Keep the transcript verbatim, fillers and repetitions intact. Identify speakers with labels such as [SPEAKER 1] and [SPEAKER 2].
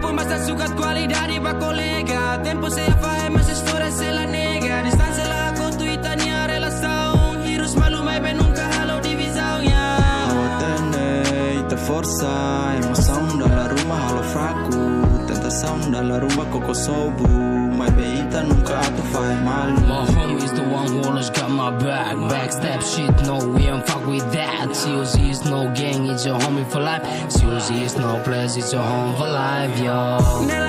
[SPEAKER 1] con basta sugat qualidade pra colega. Tempo sem a faia, mas a história se la nega. Distância lá constituita minha relação. Heroes malu mas bem nunca halo divisão, yeah.
[SPEAKER 2] Hawa tene, ita força, emoção dalam rumah halo fraco. Tentação dalam rumah koko sobu. Mas bem ita nunca atu fai malu.
[SPEAKER 3] My homie's the one who always got my back. Backstab shit, no, we don't fuck with that. C O Z is no gang, it's your homie for life. C O Z is no place, it's your home for life, yo.